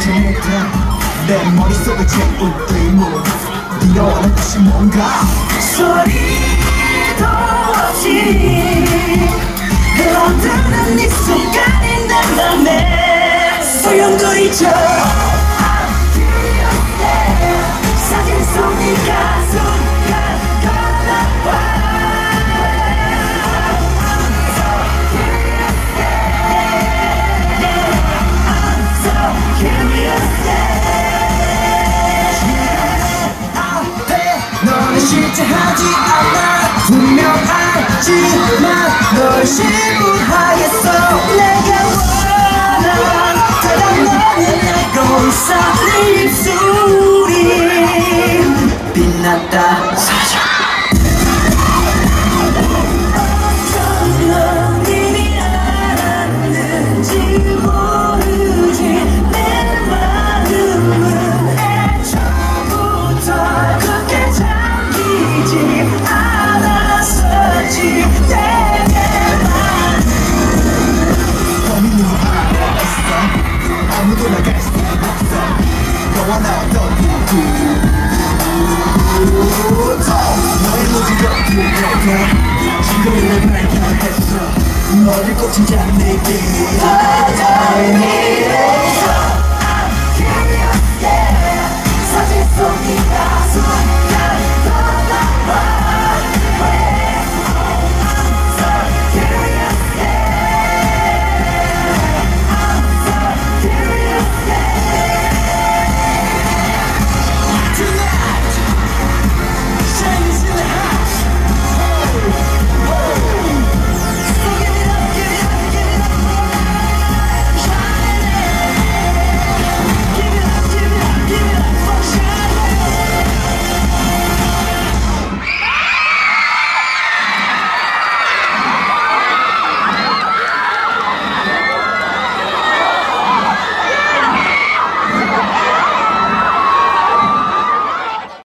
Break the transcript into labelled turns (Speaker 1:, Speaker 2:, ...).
Speaker 1: 전해가 내 머릿속에 채운 의문 네가 원하는 것이 뭔가
Speaker 2: 소리도 없이 흘러드는 네 순간이 내 맘에 소용돌이쳐 사진 속 네가 순간 걸어와
Speaker 1: 너는 실제 하지 않아 분명 알지만 널 신부하겠어
Speaker 2: 내가 원한 대답 너는 알고 있어 네 입술이
Speaker 1: 빛났다 사자
Speaker 2: 어쩜 넌 이미 알았는지 모르지 내 마음은 애초부터 그렇게 잠기지 않았었지 내게만
Speaker 1: 범인은 알았어 아무도 나갈 수 없어 너와 나 어떤 누구부터 너의 모든 것들을 지금 날 발견했어 너를 꽂힌 장내게
Speaker 2: 바다의 미래에서 I'm curious yeah 사진 속 네가